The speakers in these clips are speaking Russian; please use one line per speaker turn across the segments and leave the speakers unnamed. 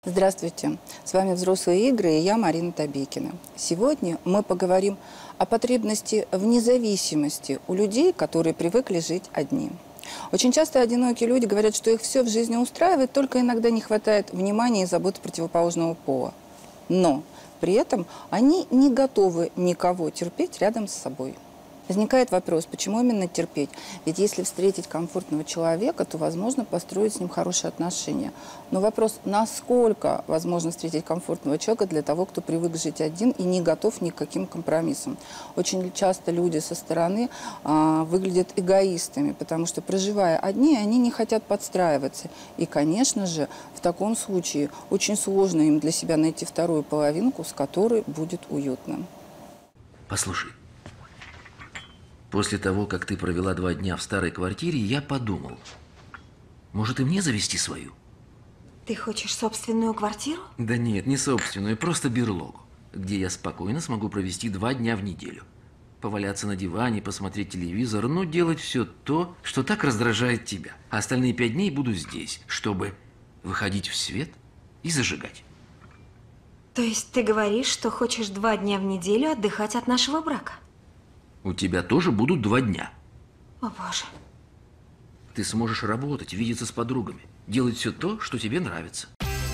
Здравствуйте! С вами «Взрослые игры» и я, Марина Табекина. Сегодня мы поговорим о потребности в независимости у людей, которые привыкли жить одни. Очень часто одинокие люди говорят, что их все в жизни устраивает, только иногда не хватает внимания и заботы противоположного пола. Но при этом они не готовы никого терпеть рядом с собой. Возникает вопрос, почему именно терпеть? Ведь если встретить комфортного человека, то возможно построить с ним хорошие отношения. Но вопрос, насколько возможно встретить комфортного человека для того, кто привык жить один и не готов ни к каким компромиссам. Очень часто люди со стороны выглядят эгоистами, потому что, проживая одни, они не хотят подстраиваться. И, конечно же, в таком случае очень сложно им для себя найти вторую половинку, с которой будет уютно.
Послушай. После того, как ты провела 2 дня в старой квартире, я подумал, может и мне завести свою?
Ты хочешь собственную квартиру?
Да нет, не собственную, просто берлогу, где я спокойно смогу провести 2 дня в неделю. Поваляться на диване, посмотреть телевизор, но делать все то, что так раздражает тебя. А остальные 5 дней буду здесь, чтобы выходить в свет и зажигать.
То есть ты говоришь, что хочешь 2 дня в неделю отдыхать от нашего брака?
У тебя тоже будут 2 дня.
О, Боже.
Ты сможешь работать, видеться с подругами, делать все то, что тебе нравится.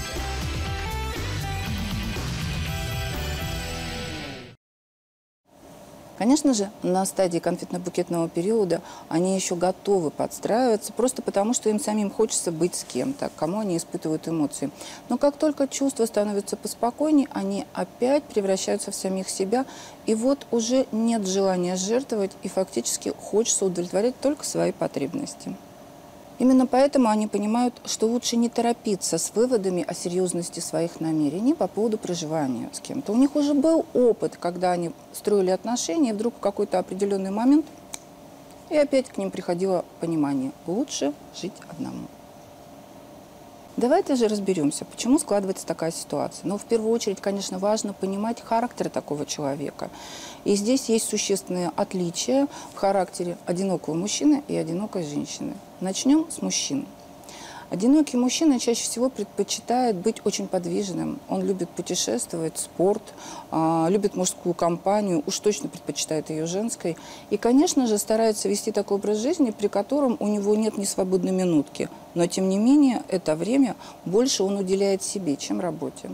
Конечно же, на стадии конфетно-букетного периода они еще готовы подстраиваться, просто потому, что им самим хочется быть с кем-то, кому они испытывают эмоции. Но как только чувства становятся поспокойнее, они опять превращаются в самих себя, и вот уже нет желания жертвовать, и фактически хочется удовлетворять только свои потребности. Именно поэтому они понимают, что лучше не торопиться с выводами о серьезности своих намерений по поводу проживания с кем-то. У них уже был опыт, когда они строили отношения, и вдруг в какой-то определенный момент, и опять к ним приходило понимание – лучше жить одному. Давайте же разберемся, почему складывается такая ситуация. Но в первую очередь, конечно, важно понимать характер такого человека. И здесь есть существенные отличия в характере одинокого мужчины и одинокой женщины. Начнем с мужчин. Одинокий мужчина чаще всего предпочитает быть очень подвижным. Он любит путешествовать, спорт, любит мужскую компанию, уж точно предпочитает ее женской. И, конечно же, старается вести такой образ жизни, при котором у него нет ни свободной минутки. Но, тем не менее, это время больше он уделяет себе, чем работе.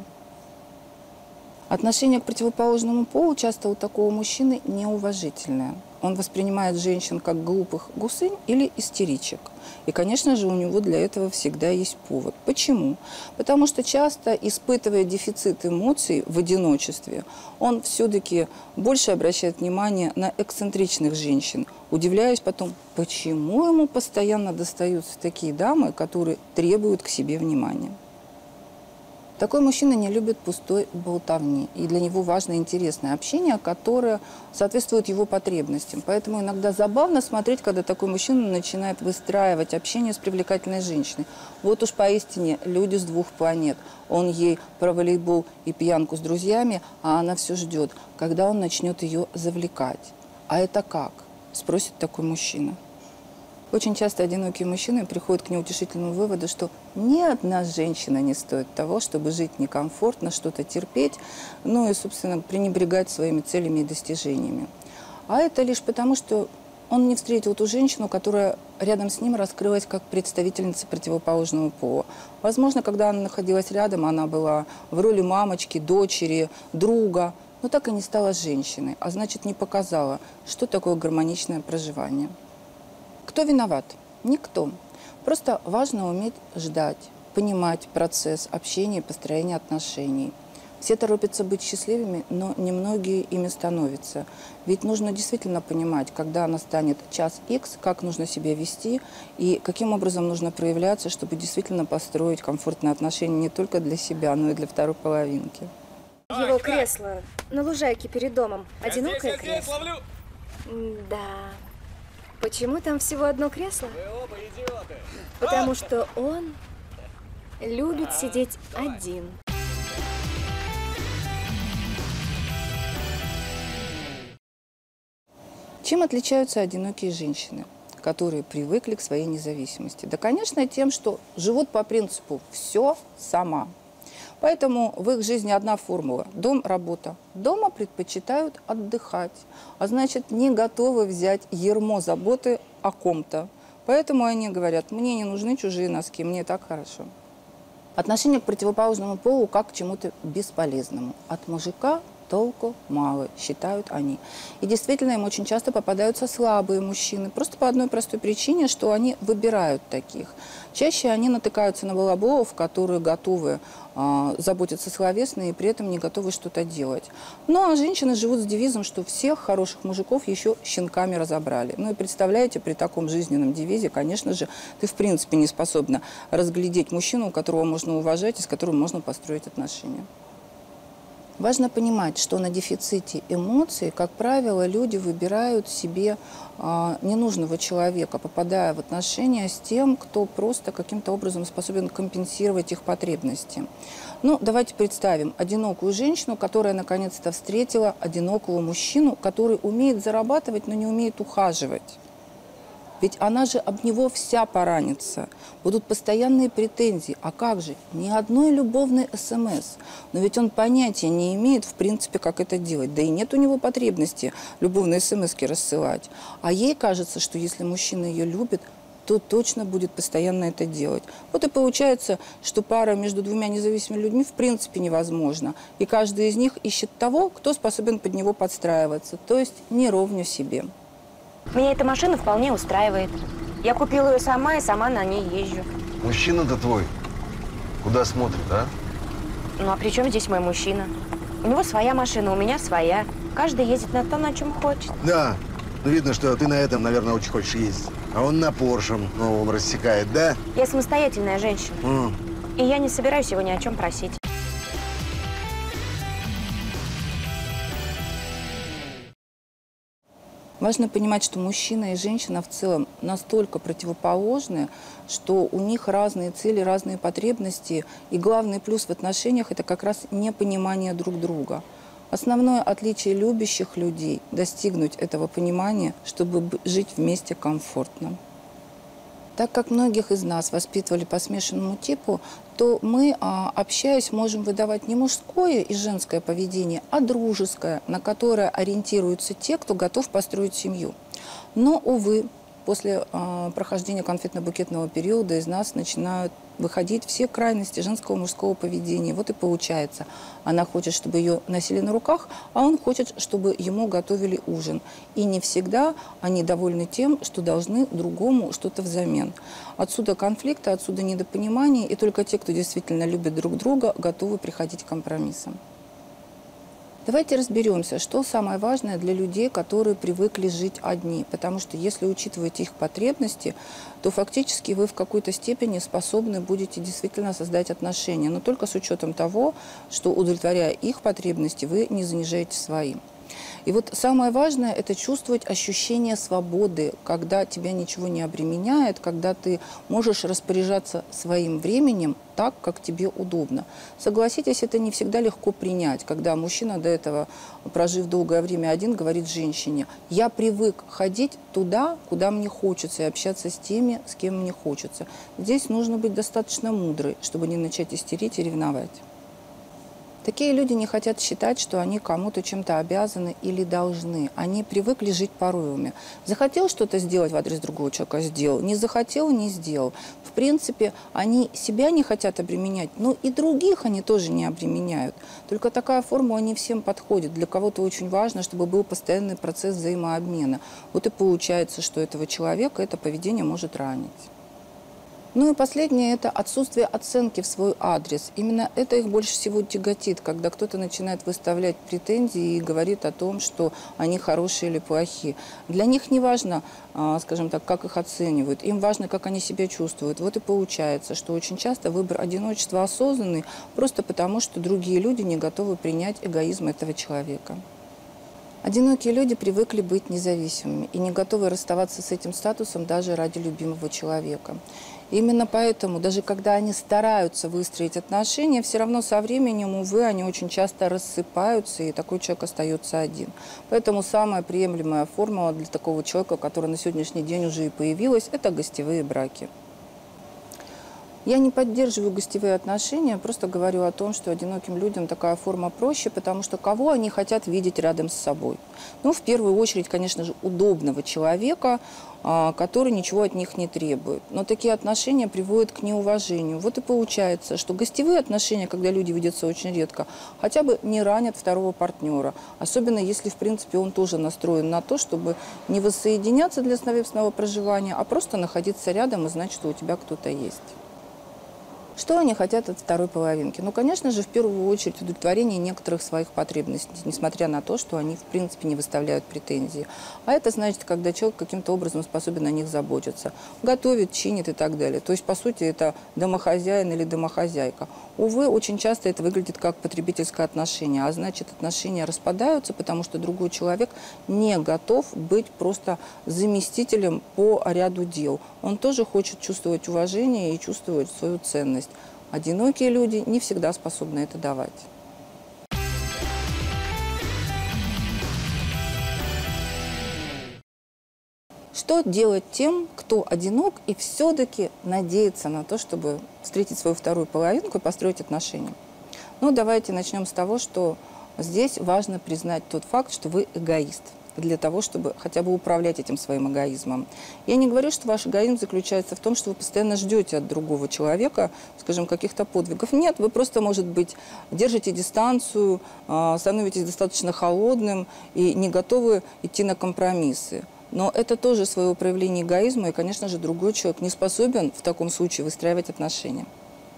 Отношение к противоположному полу часто у такого мужчины неуважительное. Он воспринимает женщин как глупых гусынь или истеричек. И, конечно же, у него для этого всегда есть повод. Почему? Потому что часто, испытывая дефицит эмоций в одиночестве, он все-таки больше обращает внимание на эксцентричных женщин, удивляясь потом, почему ему постоянно достаются такие дамы, которые требуют к себе внимания. Такой мужчина не любит пустой болтовни, и для него важно интересное общение, которое соответствует его потребностям. Поэтому иногда забавно смотреть, когда такой мужчина начинает выстраивать общение с привлекательной женщиной. Вот уж поистине люди с 2 планет. Он ей про волейбол и пьянку с друзьями, а она все ждет, когда он начнет ее завлекать. А это как? Спросит такой мужчина. Очень часто одинокие мужчины приходят к неутешительному выводу, что ни одна женщина не стоит того, чтобы жить некомфортно, что-то терпеть, ну и, собственно, пренебрегать своими целями и достижениями. А это лишь потому, что он не встретил ту женщину, которая рядом с ним раскрылась как представительница противоположного пола. Возможно, когда она находилась рядом, она была в роли мамочки, дочери, друга, но так и не стала женщиной, а значит, не показала, что такое гармоничное проживание. Кто виноват? Никто. Просто важно уметь ждать, понимать процесс общения и построения отношений. Все торопятся быть счастливыми, но немногие ими становятся. Ведь нужно действительно понимать, когда настанет час X, как нужно себя вести и каким образом нужно проявляться, чтобы действительно построить комфортные отношения не только для себя, но и для второй половинки.
Его кресло на лужайке перед домом. Одинокое кресло. Да. Почему там всего одно кресло? Потому что он любит сидеть один.
Чем отличаются одинокие женщины, которые привыкли к своей независимости? Да, конечно, тем, что живут по принципу «все сама». Поэтому в их жизни одна формула – дом, работа. Дома предпочитают отдыхать, а значит, не готовы взять ярмо заботы о ком-то. Поэтому они говорят: мне не нужны чужие носки, мне так хорошо. Отношение к противоположному полу как к чему-то бесполезному. От мужика толку мало, считают они. И действительно, им очень часто попадаются слабые мужчины. Просто по одной простой причине, что они выбирают таких. Чаще они натыкаются на балаболов, которые готовы заботиться словесно и при этом не готовы что-то делать. Ну, а женщины живут с девизом, что всех хороших мужиков еще щенками разобрали. Ну и представляете, при таком жизненном девизе, конечно же, ты в принципе не способна разглядеть мужчину, которого можно уважать и с которым можно построить отношения. Важно понимать, что на дефиците эмоций, как правило, люди выбирают себе ненужного человека, попадая в отношения с тем, кто просто каким-то образом способен компенсировать их потребности. Ну, давайте представим одинокую женщину, которая наконец-то встретила одинокого мужчину, который умеет зарабатывать, но не умеет ухаживать. Ведь она же об него вся поранится. Будут постоянные претензии. А как же? Ни одной любовной СМС. Но ведь он понятия не имеет, в принципе, как это делать. Да и нет у него потребности любовные СМСки рассылать. А ей кажется, что если мужчина ее любит, то точно будет постоянно это делать. Вот и получается, что пара между двумя независимыми людьми в принципе невозможна. И каждый из них ищет того, кто способен под него подстраиваться. То есть не ровню себе.
Меня эта машина вполне устраивает. Я купила ее сама и сама на ней езжу.
Мужчина-то твой куда смотрит, а?
Ну а при чем здесь мой мужчина? У него своя машина, у меня своя. Каждый ездит на том, на чем хочет.
Да, ну видно, что ты на этом, наверное, очень хочешь ездить. А он на Порше новом рассекает, да?
Я самостоятельная женщина. И я не собираюсь его ни о чем просить.
Важно понимать, что мужчина и женщина в целом настолько противоположны, что у них разные цели, разные потребности. И главный плюс в отношениях – это как раз непонимание друг друга. Основное отличие любящих людей – достигнуть этого понимания, чтобы жить вместе комфортно. Так как многих из нас воспитывали по смешанному типу, то мы, общаясь, можем выдавать не мужское и женское поведение, а дружеское, на которое ориентируются те, кто готов построить семью. Но, увы, после прохождения конфетно-букетного периода из нас начинают выходить все крайности женского и мужского поведения. Вот и получается. Она хочет, чтобы ее носили на руках, а он хочет, чтобы ему готовили ужин. И не всегда они довольны тем, что должны другому что-то взамен. Отсюда конфликты, отсюда недопонимание, и только те, кто действительно любит друг друга, готовы приходить к компромиссам. Давайте разберемся, что самое важное для людей, которые привыкли жить одни. Потому что если учитывать их потребности, то фактически вы в какой-то степени способны будете действительно создать отношения. Но только с учетом того, что удовлетворяя их потребности, вы не занижаете свои. И вот самое важное – это чувствовать ощущение свободы, когда тебя ничего не обременяет, когда ты можешь распоряжаться своим временем так, как тебе удобно. Согласитесь, это не всегда легко принять, когда мужчина, до этого, прожив долгое время один, говорит женщине: «Я привык ходить туда, куда мне хочется, и общаться с теми, с кем мне хочется». Здесь нужно быть достаточно мудрой, чтобы не начать истерить и ревновать. Такие люди не хотят считать, что они кому-то чем-то обязаны или должны. Они привыкли жить порывами. Захотел что-то сделать в адрес другого человека – сделал. Не захотел – не сделал. В принципе, они себя не хотят обременять, но и других они тоже не обременяют. Только такая формула не всем подходит. Для кого-то очень важно, чтобы был постоянный процесс взаимообмена. Вот и получается, что этого человека это поведение может ранить. Ну и последнее – это отсутствие оценки в свой адрес. Именно это их больше всего тяготит, когда кто-то начинает выставлять претензии и говорит о том, что они хорошие или плохие. Для них не важно, скажем так, как их оценивают, им важно, как они себя чувствуют. Вот и получается, что очень часто выбор одиночества осознанный просто потому, что другие люди не готовы принять эгоизм этого человека. Одинокие люди привыкли быть независимыми и не готовы расставаться с этим статусом даже ради любимого человека. Именно поэтому, даже когда они стараются выстроить отношения, все равно со временем, увы, они очень часто рассыпаются, и такой человек остается один. Поэтому самая приемлемая формула для такого человека, которая на сегодняшний день уже и появилась, это гостевые браки. Я не поддерживаю гостевые отношения, просто говорю о том, что одиноким людям такая форма проще, потому что кого они хотят видеть рядом с собой? Ну, в первую очередь, конечно же, удобного человека, который ничего от них не требует. Но такие отношения приводят к неуважению. Вот и получается, что гостевые отношения, когда люди видятся очень редко, хотя бы не ранят второго партнера. Особенно если, в принципе, он тоже настроен на то, чтобы не воссоединяться для совместного проживания, а просто находиться рядом и знать, что у тебя кто-то есть. Что они хотят от второй половинки? Ну, конечно же, в первую очередь удовлетворение некоторых своих потребностей, несмотря на то, что они, в принципе, не выставляют претензии. А это значит, когда человек каким-то образом способен о них заботиться. Готовит, чинит и так далее. То есть, по сути, это домохозяин или домохозяйка. Увы, очень часто это выглядит как потребительское отношение, а значит, отношения распадаются, потому что другой человек не готов быть просто заместителем по ряду дел. Он тоже хочет чувствовать уважение и чувствовать свою ценность. Одинокие люди не всегда способны это давать. Что делать тем, кто одинок и все-таки надеется на то, чтобы встретить свою вторую половинку и построить отношения? Ну, давайте начнем с того, что здесь важно признать тот факт, что вы эгоист, для того, чтобы хотя бы управлять этим своим эгоизмом. Я не говорю, что ваш эгоизм заключается в том, что вы постоянно ждете от другого человека, скажем, каких-то подвигов. Нет, вы просто, может быть, держите дистанцию, становитесь достаточно холодным и не готовы идти на компромиссы. Но это тоже свое проявление эгоизма, и, конечно же, другой человек не способен в таком случае выстраивать отношения.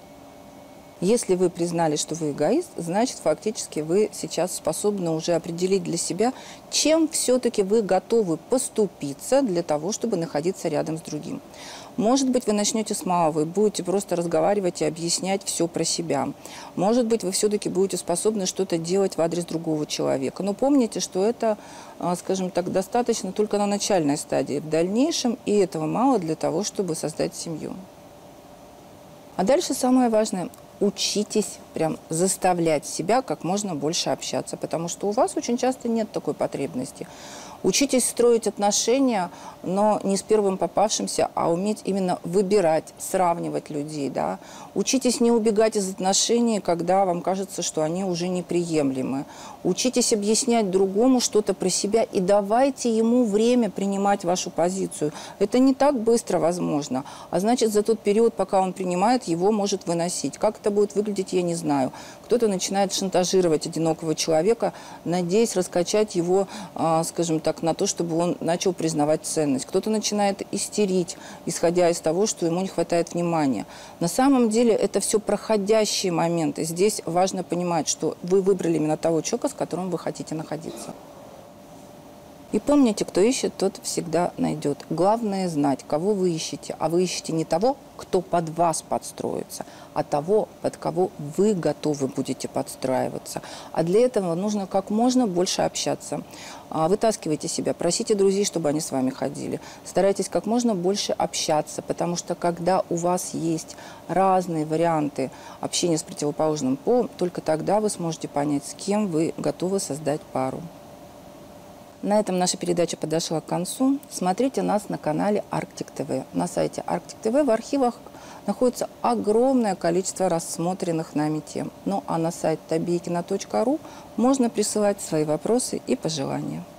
Если вы признали, что вы эгоист, значит, фактически вы сейчас способны уже определить для себя, чем все-таки вы готовы поступиться для того, чтобы находиться рядом с другим. Может быть, вы начнете с малого и будете просто разговаривать и объяснять все про себя. Может быть, вы все-таки будете способны что-то делать в адрес другого человека. Но помните, что это, скажем так, достаточно только на начальной стадии. В дальнейшем и этого мало для того, чтобы создать семью. А дальше самое важное – учитесь прям заставлять себя как можно больше общаться, потому что у вас очень часто нет такой потребности. Учитесь строить отношения, но не с первым попавшимся, а уметь именно выбирать, сравнивать людей. Да? Учитесь не убегать из отношений, когда вам кажется, что они уже неприемлемы. Учитесь объяснять другому что-то про себя и давайте ему время принимать вашу позицию. Это не так быстро возможно, а значит, за тот период, пока он принимает, его может выносить. Как это будет выглядеть, я не знаю. Кто-то начинает шантажировать одинокого человека, надеясь раскачать его, скажем так, на то, чтобы он начал признавать ценность. Кто-то начинает истерить, исходя из того, что ему не хватает внимания. На самом деле это все проходящие моменты. Здесь важно понимать, что вы выбрали именно того человека, с которым вы хотите находиться. И помните, кто ищет, тот всегда найдет. Главное знать, кого вы ищете. А вы ищете не того, кто под вас подстроится, а того, под кого вы готовы будете подстраиваться. А для этого нужно как можно больше общаться. Вытаскивайте себя, просите друзей, чтобы они с вами ходили. Старайтесь как можно больше общаться, потому что когда у вас есть разные варианты общения с противоположным полом, только тогда вы сможете понять, с кем вы готовы создать пару. На этом наша передача подошла к концу. Смотрите нас на канале Arctic TV. На сайте Arctic TV в архивах находится огромное количество рассмотренных нами тем. Ну а на сайт tabiekino.ru можно присылать свои вопросы и пожелания.